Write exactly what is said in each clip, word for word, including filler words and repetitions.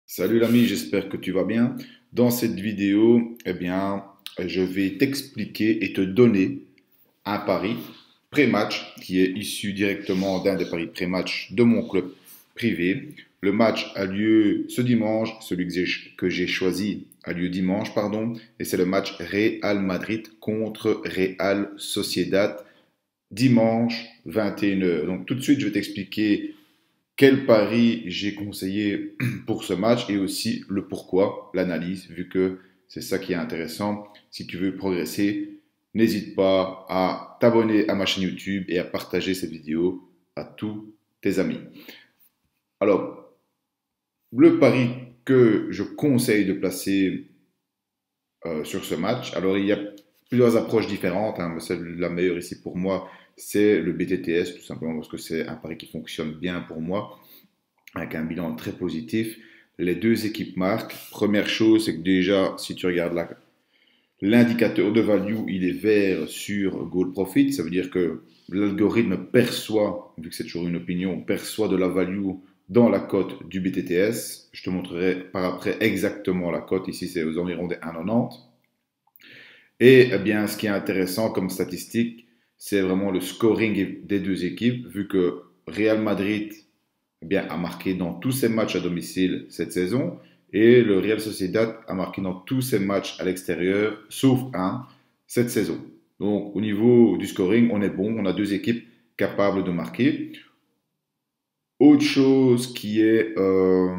Salut l'ami, j'espère que tu vas bien. Dans cette vidéo, eh bien, je vais t'expliquer et te donner un pari pré-match qui est issu directement d'un des paris pré-match de mon club privé. Le match a lieu ce dimanche, celui que j'ai que j'ai choisi a lieu dimanche, pardon, et c'est le match Real Madrid contre Real Sociedad, dimanche vingt et une heures. Donc tout de suite, je vais t'expliquer quel pari j'ai conseillé pour ce match et aussi le pourquoi, l'analyse, vu que c'est ça qui est intéressant. Si tu veux progresser, n'hésite pas à t'abonner à ma chaîne YouTube et à partager cette vidéo à tous tes amis. Alors, le pari que je conseille de placer euh, sur ce match, alors il y a plusieurs approches différentes, hein, mais celle la meilleure ici pour moi, c'est le B T T S, tout simplement parce que c'est un pari qui fonctionne bien pour moi, avec un bilan très positif. Les deux équipes marquent. Première chose, c'est que déjà, si tu regardes là, l'indicateur de value, il est vert sur Goal Profit. Ça veut dire que l'algorithme perçoit, vu que c'est toujours une opinion, perçoit de la value dans la cote du B T T S. Je te montrerai par après exactement la cote. Ici, c'est aux environs des un virgule quatre-vingt-dix. Et eh bien, ce qui est intéressant comme statistique, c'est vraiment le scoring des deux équipes, vu que Real Madrid eh bien, a marqué dans tous ses matchs à domicile cette saison et le Real Sociedad a marqué dans tous ses matchs à l'extérieur, sauf un, cette saison. Donc au niveau du scoring, on est bon, on a deux équipes capables de marquer. Autre chose qui est euh,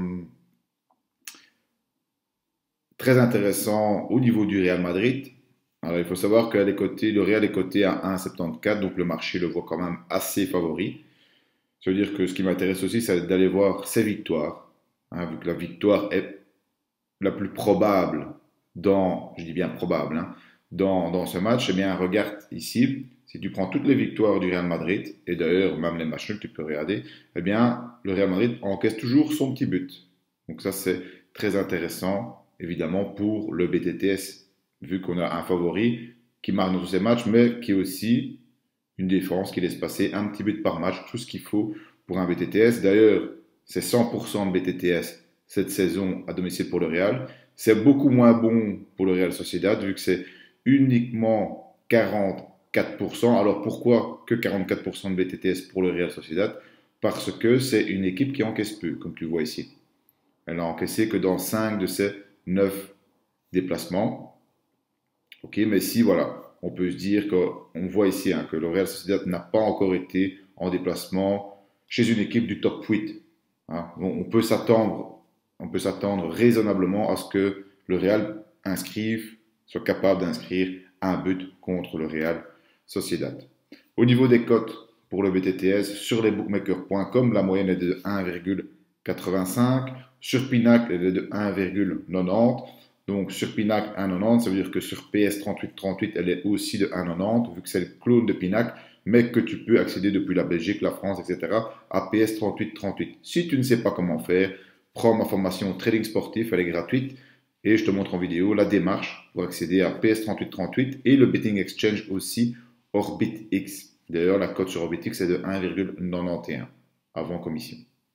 très intéressant au niveau du Real Madrid, alors il faut savoir que les côtés, le Real est coté à un virgule soixante-quatorze, donc le marché le voit quand même assez favori. Ça veut dire que ce qui m'intéresse aussi, c'est d'aller voir ses victoires, hein, vu que la victoire est la plus probable dans, je dis bien probable, hein, dans, dans ce match. Eh bien, regarde ici, si tu prends toutes les victoires du Real Madrid, et d'ailleurs même les matchs nuls, tu peux regarder, eh bien, le Real Madrid encaisse toujours son petit but. Donc ça, c'est très intéressant, évidemment, pour le B T T S, vu qu'on a un favori qui marque dans tous ses matchs, mais qui est aussi une défense qui laisse passer un petit but par match, tout ce qu'il faut pour un B T T S. D'ailleurs, c'est cent pour cent de B T T S cette saison à domicile pour le Real. C'est beaucoup moins bon pour le Real Sociedad, vu que c'est uniquement quarante-quatre pour cent. Alors pourquoi que quarante-quatre pour cent de B T T S pour le Real Sociedad? Parce que c'est une équipe qui encaisse peu, comme tu vois ici. Elle n'a encaissé que dans cinq de ses neuf déplacements. Ok, mais si, voilà, on peut se dire qu'on voit ici hein, que le Real Sociedad n'a pas encore été en déplacement chez une équipe du top huit. Hein. On peut s'attendre, on peut s'attendre raisonnablement à ce que le Real inscrive, soit capable d'inscrire un but contre le Real Sociedad. Au niveau des cotes pour le B T T S, sur les bookmakers point com, la moyenne est de un virgule quatre-vingt-cinq. Sur Pinacle, elle est de un virgule quatre-vingt-dix. Donc sur Pinacle un virgule quatre-vingt-dix, ça veut dire que sur P S trente-huit trente-huit, elle est aussi de un virgule quatre-vingt-dix, vu que c'est le clone de Pinacle, mais que tu peux accéder depuis la Belgique, la France, et cetera à P S trente-huit trente-huit. Si tu ne sais pas comment faire, prends ma formation Trading Sportif, elle est gratuite, et je te montre en vidéo la démarche pour accéder à P S trente-huit trente-huit et le Betting Exchange aussi, OrbitX. D'ailleurs, la cote sur OrbitX est de un virgule quatre-vingt-onze avant commission.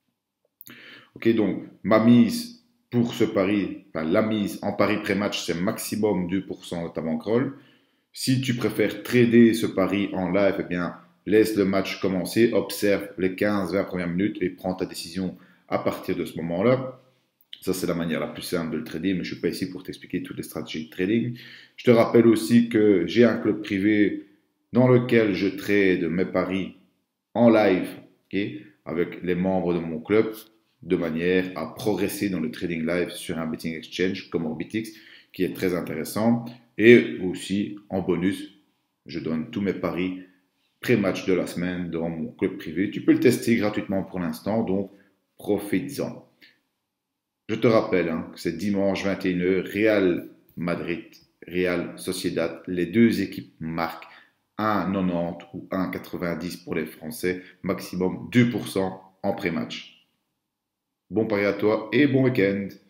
Ok, donc ma mise pour ce pari, enfin, la mise en pari pré-match, c'est maximum deux pour cent de ta bankroll. Si tu préfères trader ce pari en live, eh bien, laisse le match commencer, observe les quinze vingt premières minutes et prends ta décision à partir de ce moment-là. Ça, c'est la manière la plus simple de le trader, mais je ne suis pas ici pour t'expliquer toutes les stratégies de trading. Je te rappelle aussi que j'ai un club privé dans lequel je trade mes paris en live, okay, avec les membres de mon club, de manière à progresser dans le trading live sur un betting exchange comme Orbitix, qui est très intéressant. Et aussi, en bonus, je donne tous mes paris pré-match de la semaine dans mon club privé. Tu peux le tester gratuitement pour l'instant, donc profites-en. Je te rappelle hein, que c'est dimanche vingt et une heures, Real Madrid, Real Sociedad. Les deux équipes marquent un virgule quatre-vingt-dix ou un virgule quatre-vingt-dix pour les Français, maximum deux pour cent en pré-match. Bon pari à toi et bon week-end.